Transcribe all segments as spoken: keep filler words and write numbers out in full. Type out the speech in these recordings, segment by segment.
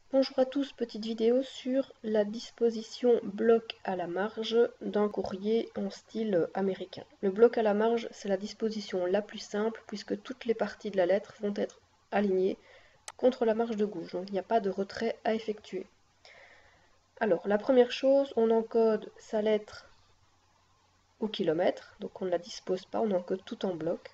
Bonjour à tous, petite vidéo sur la disposition bloc à la marge d'un courrier en style américain. Le bloc à la marge, c'est la disposition la plus simple puisque toutes les parties de la lettre vont être alignées contre la marge de gauche, donc il n'y a pas de retrait à effectuer. Alors, la première chose, on encode sa lettre au kilomètre, donc on ne la dispose pas, on encode tout en bloc.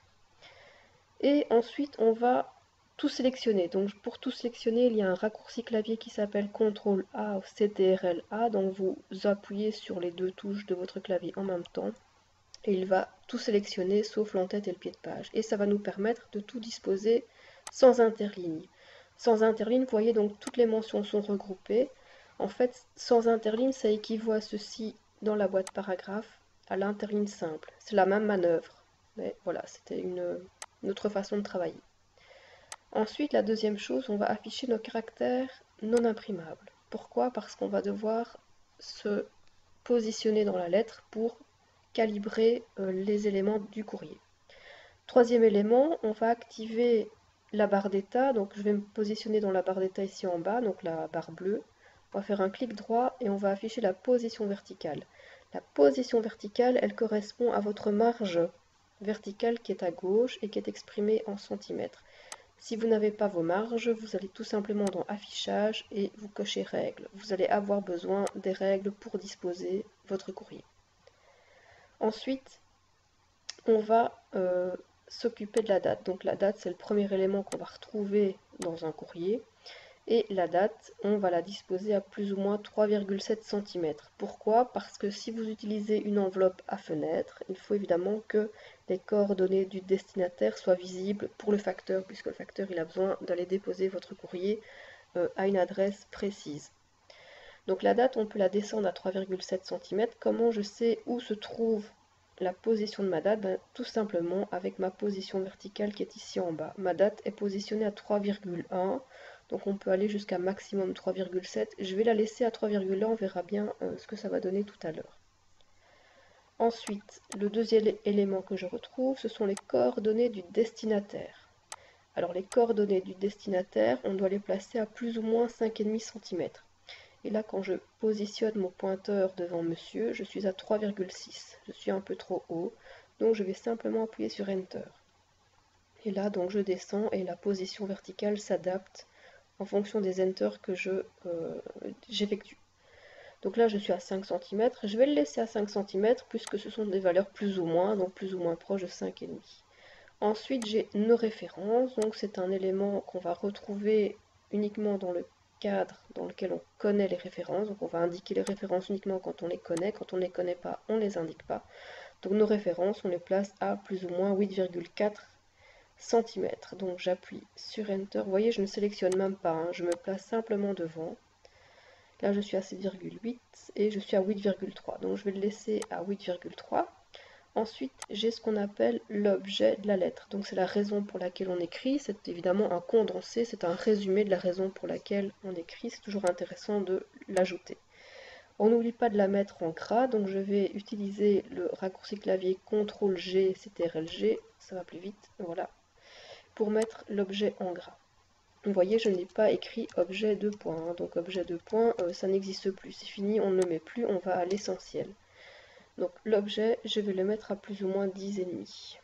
Et ensuite, on va tout sélectionner. Donc pour tout sélectionner, il y a un raccourci clavier qui s'appelle contrôle A ou C T R L A. Donc vous appuyez sur les deux touches de votre clavier en même temps. Et il va tout sélectionner sauf l'entête et le pied de page. Et ça va nous permettre de tout disposer sans interligne. Sans interligne, vous voyez, donc toutes les mentions sont regroupées. En fait, sans interligne, ça équivaut à ceci dans la boîte paragraphe, à l'interligne simple. C'est la même manœuvre. Mais voilà, c'était une, une autre façon de travailler. Ensuite, la deuxième chose, on va afficher nos caractères non imprimables. Pourquoi? Parce qu'on va devoir se positionner dans la lettre pour calibrer euh, les éléments du courrier. Troisième élément, on va activer la barre d'état. Donc je vais me positionner dans la barre d'état ici en bas, donc la barre bleue. On va faire un clic droit et on va afficher la position verticale. La position verticale, elle correspond à votre marge verticale qui est à gauche et qui est exprimée en centimètres. Si vous n'avez pas vos marges, vous allez tout simplement dans affichage et vous cochez règles. Vous allez avoir besoin des règles pour disposer votre courrier. Ensuite, on va euh, s'occuper de la date. Donc la date, c'est le premier élément qu'on va retrouver dans un courrier. Et la date, on va la disposer à plus ou moins trois virgule sept centimètres. Pourquoi? Parce que si vous utilisez une enveloppe à fenêtre, il faut évidemment que les coordonnées du destinataire soient visibles pour le facteur, puisque le facteur il a besoin d'aller déposer votre courrier euh, à une adresse précise. Donc la date, on peut la descendre à trois virgule sept centimètres. Comment je sais où se trouve la position de ma date? Ben, tout simplement avec ma position verticale qui est ici en bas. Ma date est positionnée à trois virgule un. Donc on peut aller jusqu'à maximum trois virgule sept. Je vais la laisser à trois virgule un, on verra bien euh, ce que ça va donner tout à l'heure. Ensuite, le deuxième élément que je retrouve, ce sont les coordonnées du destinataire. Alors les coordonnées du destinataire, on doit les placer à plus ou moins cinq virgule cinq centimètres. Et là, quand je positionne mon pointeur devant monsieur, je suis à trois virgule six. Je suis un peu trop haut, donc je vais simplement appuyer sur Enter. Et là, donc je descends et la position verticale s'adapte en fonction des enters que je euh, j'effectue. Donc là je suis à cinq centimètres, je vais le laisser à cinq centimètres puisque ce sont des valeurs plus ou moins, donc plus ou moins proches de cinq virgule cinq. Ensuite j'ai nos références, donc c'est un élément qu'on va retrouver uniquement dans le cadre dans lequel on connaît les références, donc on va indiquer les références uniquement quand on les connaît, quand on ne les connaît pas, on ne les indique pas. Donc nos références, on les place à plus ou moins huit virgule quatre centimètres. Donc j'appuie sur Enter. Vous voyez, je ne sélectionne même pas, hein. Je me place simplement devant. Là, je suis à sept virgule huit et je suis à huit virgule trois. Donc je vais le laisser à huit virgule trois. Ensuite, j'ai ce qu'on appelle l'objet de la lettre. Donc c'est la raison pour laquelle on écrit. C'est évidemment un condensé, c'est un résumé de la raison pour laquelle on écrit. C'est toujours intéressant de l'ajouter. On n'oublie pas de la mettre en gras, donc je vais utiliser le raccourci clavier contrôle G, C T R L G, ça va plus vite, voilà, pour mettre l'objet en gras. Vous voyez, je n'ai pas écrit objet de point, hein, donc objet de point, euh, ça n'existe plus, c'est fini, on ne le met plus, on va à l'essentiel. Donc l'objet, je vais le mettre à plus ou moins dix virgule cinq.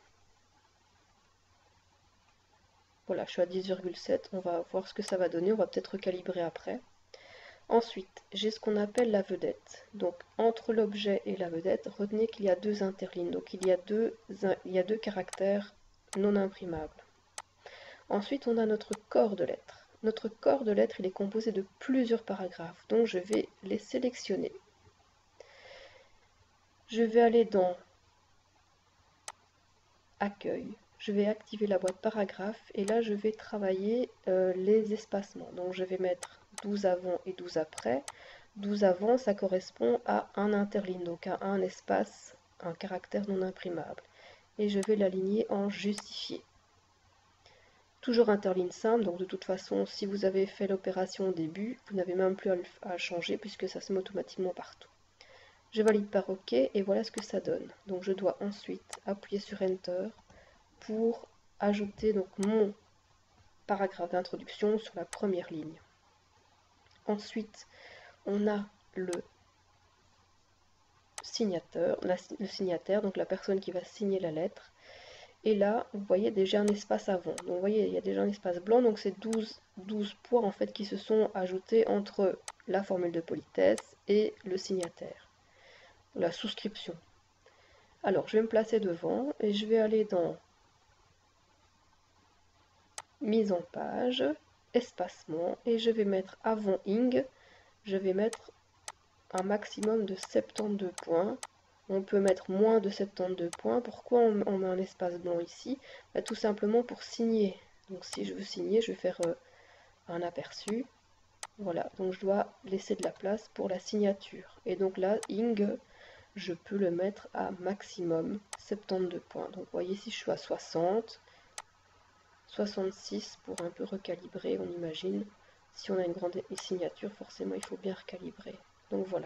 Voilà, je suis à dix virgule sept, on va voir ce que ça va donner, on va peut-être recalibrer après. Ensuite, j'ai ce qu'on appelle la vedette. Donc, entre l'objet et la vedette, retenez qu'il y a deux interlignes. Donc, il y a deux, il y a deux caractères non imprimables. Ensuite, on a notre corps de lettres. Notre corps de lettres, il est composé de plusieurs paragraphes. Donc, je vais les sélectionner. Je vais aller dans Accueil. Je vais activer la boîte paragraphe et là, je vais travailler euh, les espacements. Donc, je vais mettre douze avant et douze après. douze avant, ça correspond à un interligne, donc à un espace, un caractère non imprimable. Et je vais l'aligner en justifié. Toujours interligne simple, donc de toute façon, si vous avez fait l'opération au début, vous n'avez même plus à le à changer puisque ça se met automatiquement partout. Je valide par OK et voilà ce que ça donne. Donc je dois ensuite appuyer sur Enter pour ajouter donc mon paragraphe d'introduction sur la première ligne. Ensuite, on a le signateur, la, le signataire, donc la personne qui va signer la lettre. Et là, vous voyez déjà un espace avant. Donc vous voyez, il y a déjà un espace blanc, donc c'est douze, douze points en fait qui se sont ajoutés entre la formule de politesse et le signataire, la souscription. Alors, je vais me placer devant et je vais aller dans mise en page, espacement, et je vais mettre avant ing, je vais mettre un maximum de soixante-douze points. On peut mettre moins de soixante-douze points. Pourquoi on, on met un espace blanc ici? Bah, tout simplement pour signer. Donc si je veux signer, je vais faire euh, un aperçu. Voilà, donc je dois laisser de la place pour la signature. Et donc là, ing, je peux le mettre à maximum soixante-douze points. Donc vous voyez, si je suis à soixante, soixante-six pour un peu recalibrer, on imagine. Si on a une grande signature, forcément, il faut bien recalibrer. Donc voilà.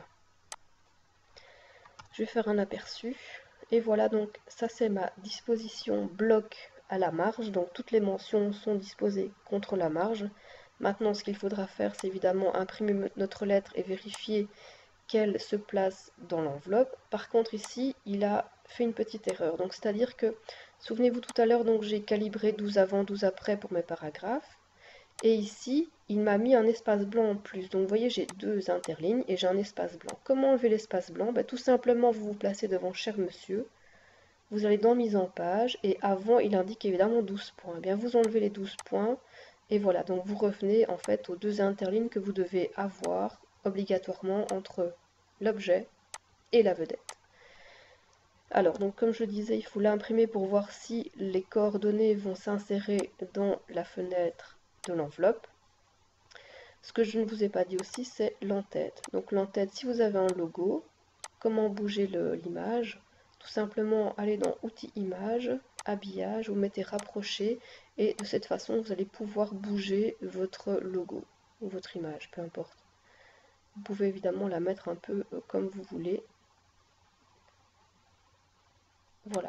Je vais faire un aperçu. Et voilà, donc ça c'est ma disposition bloc à la marge. Donc toutes les mentions sont disposées contre la marge. Maintenant, ce qu'il faudra faire, c'est évidemment imprimer notre lettre et vérifier qu'elle se place dans l'enveloppe. Par contre, ici, il a fait une petite erreur. Donc, c'est-à-dire que, souvenez-vous tout à l'heure, donc j'ai calibré douze avant, douze après pour mes paragraphes. Et ici, il m'a mis un espace blanc en plus. Donc, vous voyez, j'ai deux interlignes et j'ai un espace blanc. Comment enlever l'espace blanc? Ben, tout simplement, vous vous placez devant cher monsieur. Vous allez dans mise en page et avant, il indique évidemment douze points. Eh bien, vous enlevez les douze points. Et voilà, donc vous revenez en fait aux deux interlignes que vous devez avoir obligatoirement entre l'objet et la vedette. Alors, donc comme je disais, il faut l'imprimer pour voir si les coordonnées vont s'insérer dans la fenêtre de l'enveloppe. Ce que je ne vous ai pas dit aussi, c'est l'entête. Donc l'entête, si vous avez un logo, comment bouger l'image? Tout simplement aller dans Outils Images, Habillage, vous mettez Rapprocher, et de cette façon, vous allez pouvoir bouger votre logo ou votre image, peu importe. Vous pouvez évidemment la mettre un peu comme vous voulez. Voilà.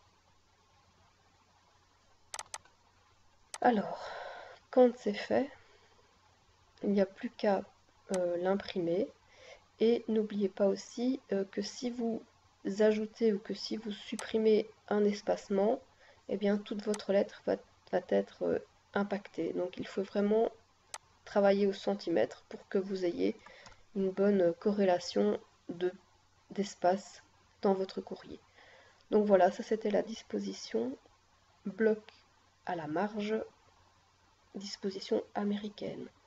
Alors, quand c'est fait, il n'y a plus qu'à euh, l'imprimer. Et n'oubliez pas aussi euh, que si vous ajoutez ou que si vous supprimez un espacement, eh bien toute votre lettre va, va être euh, impactée. Donc il faut vraiment travailler au centimètre pour que vous ayez une bonne corrélation de, d'espace dans votre courrier. Donc voilà, ça c'était la disposition bloc à la marge, disposition américaine.